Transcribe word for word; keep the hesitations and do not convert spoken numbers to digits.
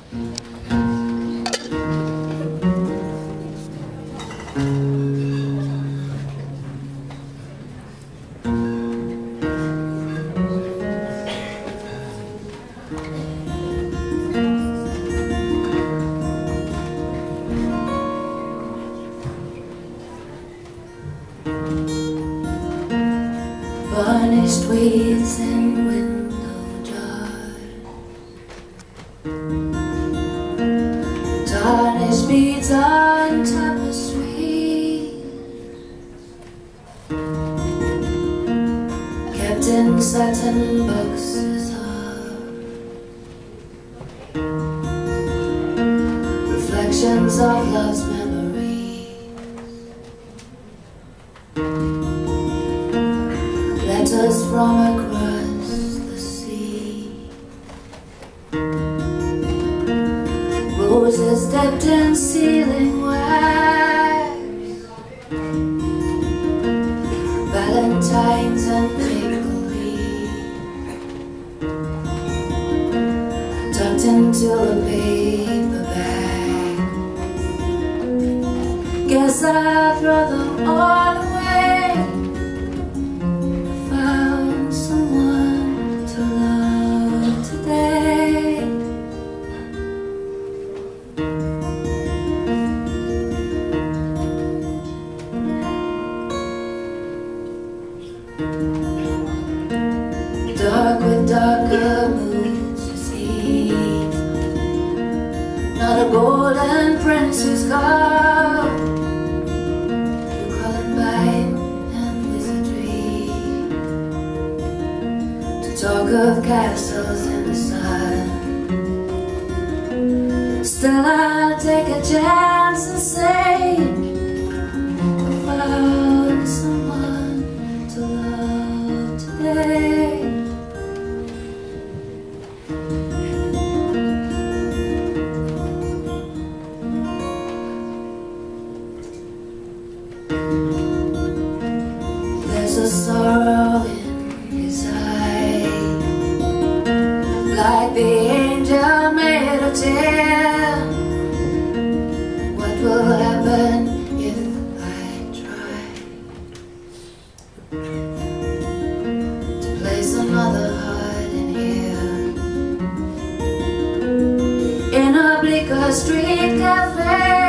Varnished weeds and window jars, tarnished beads on tapestry, kept in satin boxes of reflections of love's memory. Letters from across the sea, roses dipped in sealing wax, valentines and make-believe, tucked into a paper bag. Guess I'll throw them all away. Dark with darker moods, you see, not a golden prince who's gone. You call him by and wizardry, to talk of castles in the sun. Still I'll take a chance and say, I found someone to love today. There's a sorrow in his eye, like the angel made of tin. What will happen if I try to place another heart in here, in a bleaker street cafe?